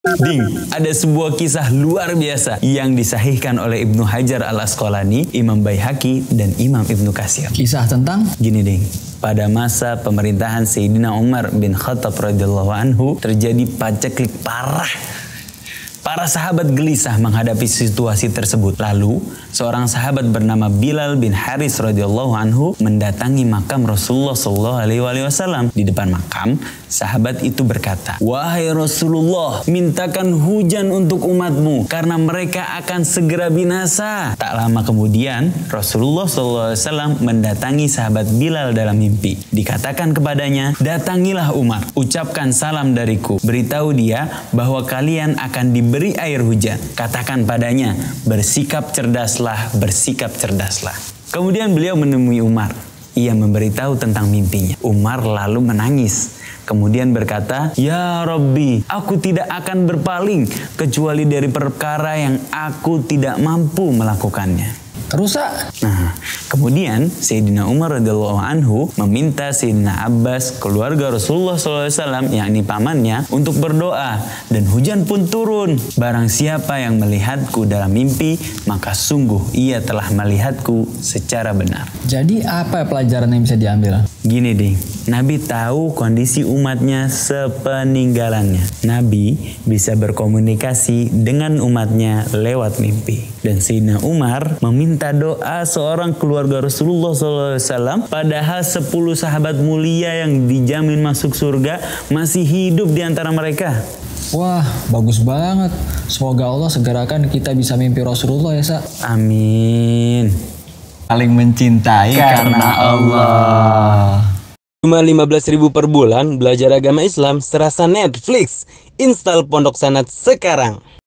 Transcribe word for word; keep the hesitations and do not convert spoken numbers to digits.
Ding, ada sebuah kisah luar biasa yang disahihkan oleh Ibnu Hajar al-Asqalani, Imam Baihaqi, dan Imam Ibnu Katsir. Kisah tentang? Gini ding, pada masa pemerintahan Sayyidina Umar bin Khattab radhiyallahu anhu terjadi paceklik parah. Para sahabat gelisah menghadapi situasi tersebut. Lalu, seorang sahabat bernama Bilal bin Haris radhiyallahu anhu mendatangi makam Rasulullah shallallahu alaihi wasallam. Di depan makam, sahabat itu berkata, "Wahai Rasulullah, mintakan hujan untuk umatmu karena mereka akan segera binasa." Tak lama kemudian, Rasulullah shallallahu alaihi wasallam mendatangi sahabat Bilal dalam mimpi. Dikatakan kepadanya, "Datangilah Umar, ucapkan salam dariku. Beritahu dia bahwa kalian akan di beri air hujan. Katakan padanya, bersikap cerdaslah, bersikap cerdaslah." Kemudian beliau menemui Umar. Ia memberitahu tentang mimpinya. Umar lalu menangis. Kemudian berkata, "Ya Rabbi, aku tidak akan berpaling kecuali dari perkara yang aku tidak mampu melakukannya." Rusak. Nah, kemudian Sayyidina Umar radhiyallahu anhu meminta Sayyidina Abbas, keluarga Rasulullah shallallahu alaihi wasallam, yakni pamannya, untuk berdoa, dan hujan pun turun. Barang siapa yang melihatku dalam mimpi, maka sungguh ia telah melihatku secara benar. Jadi apa pelajaran yang bisa diambil? Gini ding, Nabi tahu kondisi umatnya sepeninggalannya. Nabi bisa berkomunikasi dengan umatnya lewat mimpi. Dan Sayyidina Umar meminta doa seorang keluarga Rasulullah shallallahu alaihi wasallam, padahal sepuluh sahabat mulia yang dijamin masuk surga masih hidup di antara mereka. Wah, bagus banget. Semoga Allah segerakan kita bisa mimpi Rasulullah ya, Sa. Amin. Saling mencintai karena Allah. Cuma lima belas ribu per bulan, belajar agama Islam serasa Netflix. Install Pondok Sanad sekarang.